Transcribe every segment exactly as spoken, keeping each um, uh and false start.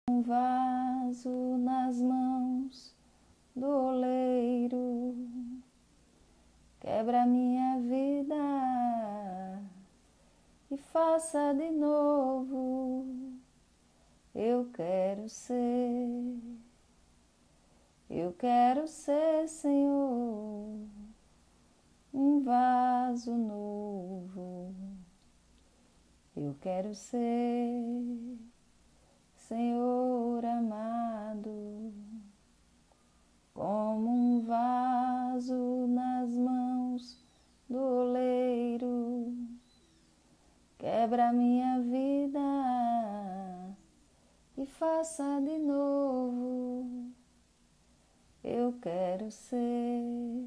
Um vaso nas mãos do oleiro, quebra minha vida e faça de novo. Eu quero ser, eu quero ser, Senhor, um vaso novo. Eu quero ser, Senhor amado, como um vaso nas mãos do oleiro. Quebra minha vida e faça de novo. Eu quero ser,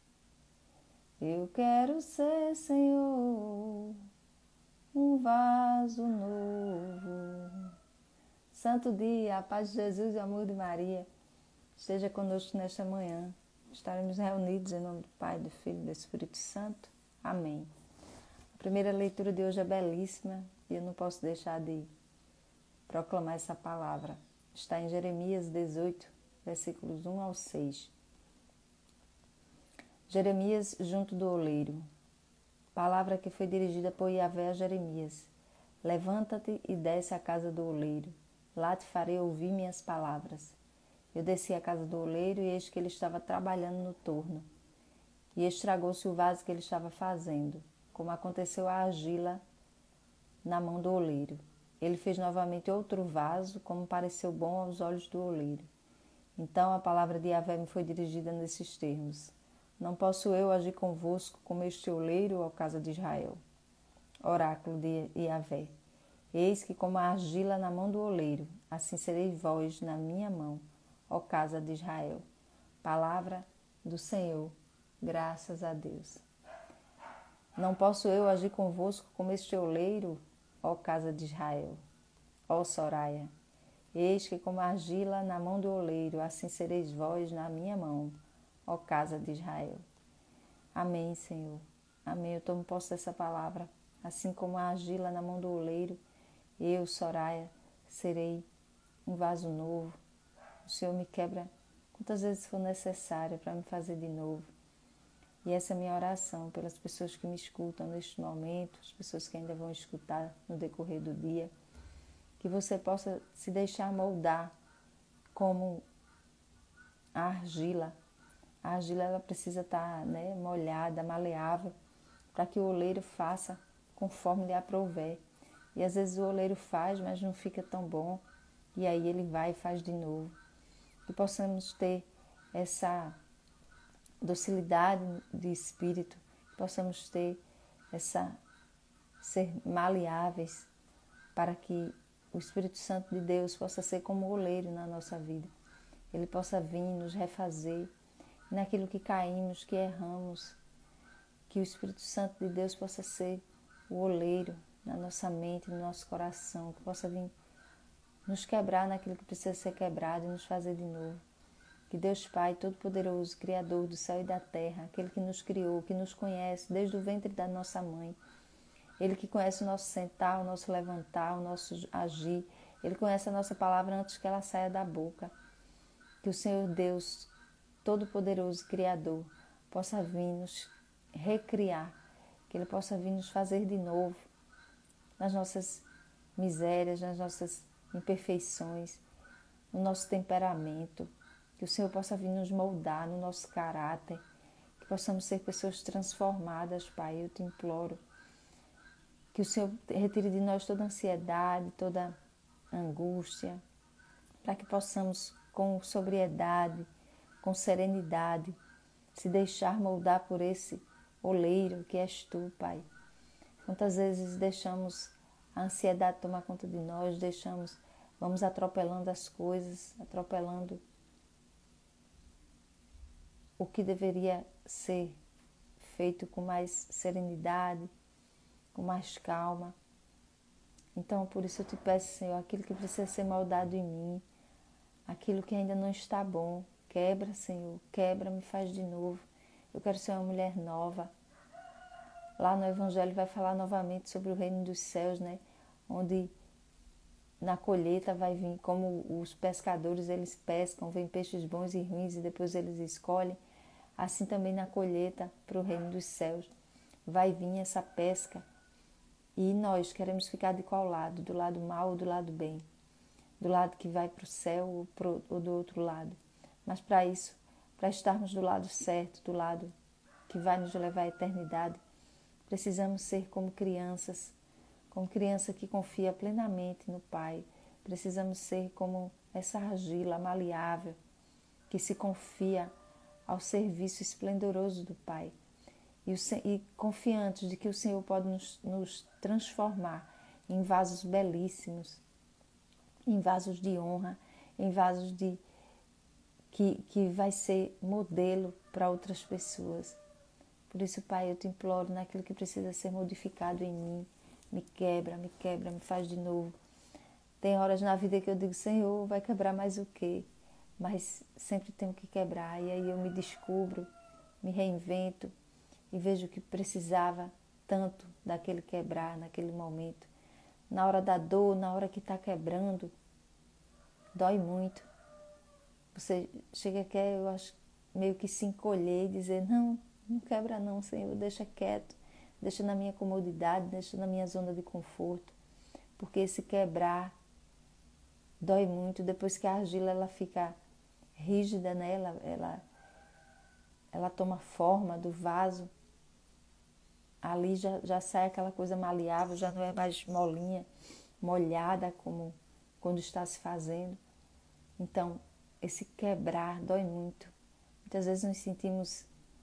eu quero ser, Senhor, um vaso novo. Santo dia, a paz de Jesus e o amor de Maria esteja conosco nesta manhã. Estaremos reunidos em nome do Pai, do Filho e do Espírito Santo. Amém. A primeira leitura de hoje é belíssima e eu não posso deixar de proclamar essa palavra. Está em Jeremias dezoito, versículos um ao seis. Jeremias junto do oleiro. Palavra que foi dirigida por Yahvé a Jeremias. Levanta-te e desce à casa do oleiro. Lá te farei ouvir minhas palavras. Eu desci à casa do oleiro e eis que ele estava trabalhando no torno. E estragou-se o vaso que ele estava fazendo, como aconteceu a argila na mão do oleiro. Ele fez novamente outro vaso, como pareceu bom aos olhos do oleiro. Então a palavra de Yahvé me foi dirigida nesses termos. Não posso eu agir convosco como este oleiro, ó casa de Israel. Oráculo de Yahvé. Eis que como a argila na mão do oleiro, assim sereis vós na minha mão, ó casa de Israel. Palavra do Senhor, graças a Deus. Não posso eu agir convosco como este oleiro, ó casa de Israel. Ó Soraia, eis que como a argila na mão do oleiro, assim sereis vós na minha mão, ó casa de Israel. Amém, Senhor. Amém. Eu tomo posse dessa palavra. Assim como a argila na mão do oleiro, eu, Soraia, serei um vaso novo. O Senhor me quebra quantas vezes for necessário para me fazer de novo. E essa é a minha oração pelas pessoas que me escutam neste momento, as pessoas que ainda vão escutar no decorrer do dia, que você possa se deixar moldar como a argila. A argila ela precisa estar, né, molhada, maleável, para que o oleiro faça conforme lhe aprouver. E às vezes o oleiro faz, mas não fica tão bom. E aí ele vai e faz de novo. Que possamos ter essa docilidade de espírito, que possamos ter essa, ser maleáveis, para que o Espírito Santo de Deus possa ser como o oleiro na nossa vida. Ele possa vir nos refazer naquilo que caímos, que erramos. Que o Espírito Santo de Deus possa ser o oleiro na nossa mente, no nosso coração, que possa vir nos quebrar naquilo que precisa ser quebrado e nos fazer de novo. Que Deus Pai Todo-Poderoso, Criador do céu e da terra, aquele que nos criou, que nos conhece desde o ventre da nossa mãe, Ele que conhece o nosso sentar, o nosso levantar, o nosso agir, Ele conhece a nossa palavra antes que ela saia da boca. Que o Senhor Deus Todo-Poderoso, Criador, possa vir nos recriar, que Ele possa vir nos fazer de novo, nas nossas misérias, nas nossas imperfeições, no nosso temperamento, que o Senhor possa vir nos moldar no nosso caráter, que possamos ser pessoas transformadas, Pai, eu te imploro. Que o Senhor retire de nós toda ansiedade, toda angústia, para que possamos com sobriedade, com serenidade, se deixar moldar por esse oleiro que és tu, Pai. Quantas vezes deixamos a ansiedade tomar conta de nós, deixamos, vamos atropelando as coisas, atropelando o que deveria ser feito com mais serenidade, com mais calma. Então, por isso eu te peço, Senhor, aquilo que precisa ser moldado em mim, aquilo que ainda não está bom, quebra, Senhor, quebra, me faz de novo. Eu quero ser uma mulher nova. Lá no Evangelho vai falar novamente sobre o reino dos céus, né? Onde na colheita vai vir, como os pescadores, eles pescam, vem peixes bons e ruins e depois eles escolhem, assim também na colheita para o reino dos céus vai vir essa pesca. E nós queremos ficar de qual lado? Do lado mal ou do lado bem? Do lado que vai para o céu ou, pro, ou do outro lado? Mas para isso, para estarmos do lado certo, do lado que vai nos levar à eternidade, precisamos ser como crianças, como criança que confia plenamente no Pai. Precisamos ser como essa argila maleável que se confia ao serviço esplendoroso do Pai. E, o, e confiantes de que o Senhor pode nos, nos transformar em vasos belíssimos, em vasos de honra, em vasos de, que, que vai ser modelo para outras pessoas. Por isso, Pai, eu te imploro naquilo que precisa ser modificado em mim. Me quebra, me quebra, me faz de novo. Tem horas na vida que eu digo, Senhor, vai quebrar mais o quê? Mas sempre tenho que quebrar. E aí eu me descubro, me reinvento e vejo que precisava tanto daquele quebrar naquele momento. Na hora da dor, na hora que está quebrando, dói muito. Você chega aqui, eu acho, meio que se encolher e dizer, não, não quebra não, Senhor, deixa quieto, deixa na minha comodidade, deixa na minha zona de conforto. Porque esse quebrar dói muito. Depois que a argila ela fica rígida, né? ela, ela, ela toma forma do vaso, ali já, já sai aquela coisa maleável, já não é mais molinha, molhada como quando está se fazendo. Então, esse quebrar dói muito. Muitas vezes nos sentimos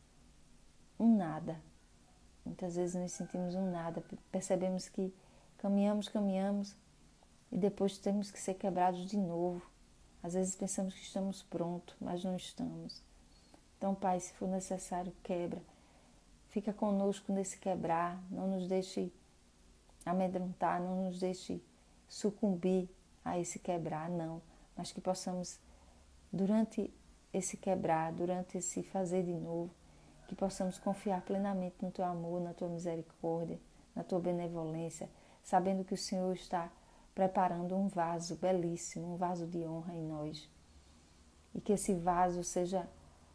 um nada. Muitas vezes nos sentimos um nada. Percebemos que caminhamos, caminhamos e depois temos que ser quebrados de novo. Às vezes pensamos que estamos prontos, mas não estamos. Então, Pai, se for necessário, quebra. Fica conosco nesse quebrar, não nos deixe amedrontar, não nos deixe sucumbir a esse quebrar, não. Mas que possamos, durante esse quebrar, durante esse fazer de novo, que possamos confiar plenamente no Teu amor, na Tua misericórdia, na Tua benevolência, sabendo que o Senhor está preparando um vaso belíssimo, um vaso de honra em nós. E que esse vaso seja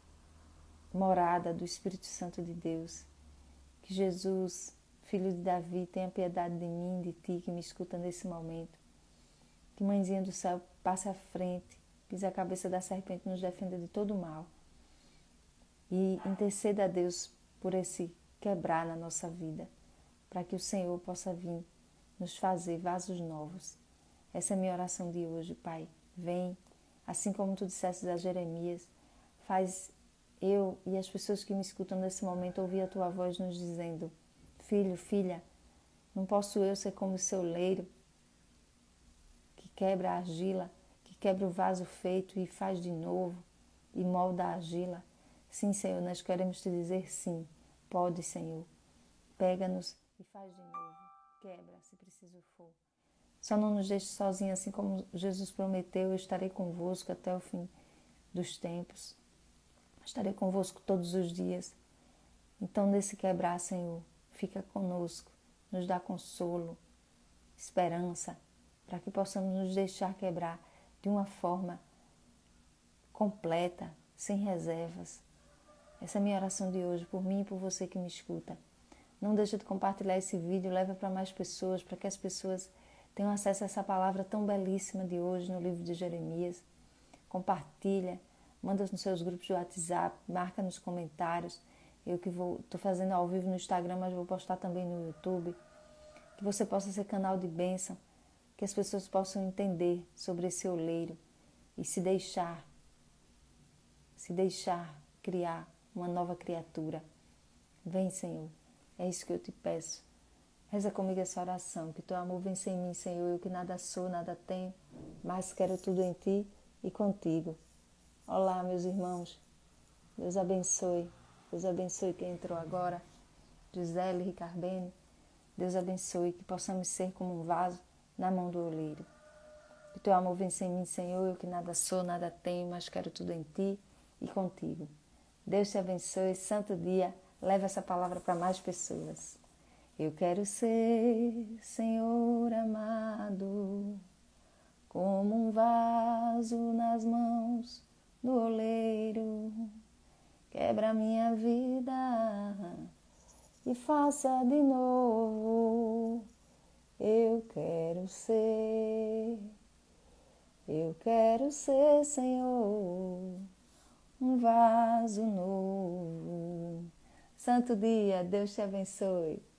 morada do Espírito Santo de Deus. Que Jesus, Filho de Davi, tenha piedade de mim, de ti, que me escuta nesse momento. Que Mãezinha do Céu passe à frente, pise a cabeça da serpente, nos defenda de todo mal. E interceda a Deus por esse quebrar na nossa vida, para que o Senhor possa vir nos fazer vasos novos. Essa é a minha oração de hoje, Pai. Vem, assim como tu disseste a Jeremias, faz eu e as pessoas que me escutam nesse momento ouvir a tua voz nos dizendo, filho, filha, não posso eu ser como o seu leiro, que quebra a argila, que quebra o vaso feito e faz de novo, e molda a argila. Sim, Senhor, nós queremos te dizer sim. Pode, Senhor. Pega-nos e faz de novo. Quebra, se preciso for. Só não nos deixe sozinhos, assim como Jesus prometeu, eu estarei convosco até o fim dos tempos. Estarei convosco todos os dias. Então, nesse quebrar, Senhor, fica conosco, nos dá consolo, esperança, para que possamos nos deixar quebrar de uma forma completa, sem reservas. Essa é a minha oração de hoje, por mim e por você que me escuta. Não deixa de compartilhar esse vídeo, leva para mais pessoas, para que as pessoas tenham acesso a essa palavra tão belíssima de hoje no livro de Jeremias. Compartilha, manda nos seus grupos de WhatsApp, marca nos comentários. Eu que vou, estou fazendo ao vivo no Instagram, mas vou postar também no YouTube. Que você possa ser canal de bênção, que as pessoas possam entender sobre esse oleiro e se deixar, se deixar criar uma nova criatura. Vem, Senhor, é isso que eu te peço. Reza comigo essa oração, que teu amor vença em mim, Senhor, eu que nada sou, nada tenho, mas quero tudo em ti e contigo. Olá, meus irmãos, Deus abençoe, Deus abençoe quem entrou agora, Gisele, Ricardene, Deus abençoe, que possamos ser como um vaso na mão do oleiro. Que teu amor vença em mim, Senhor, eu que nada sou, nada tenho, mas quero tudo em ti e contigo. Deus te abençoe, santo dia, leva essa palavra para mais pessoas. Eu quero ser, Senhor amado, como um vaso nas mãos do oleiro. Quebra minha vida e faça de novo. Eu quero ser, eu quero ser, Senhor, um vaso novo. Santo dia, Deus te abençoe.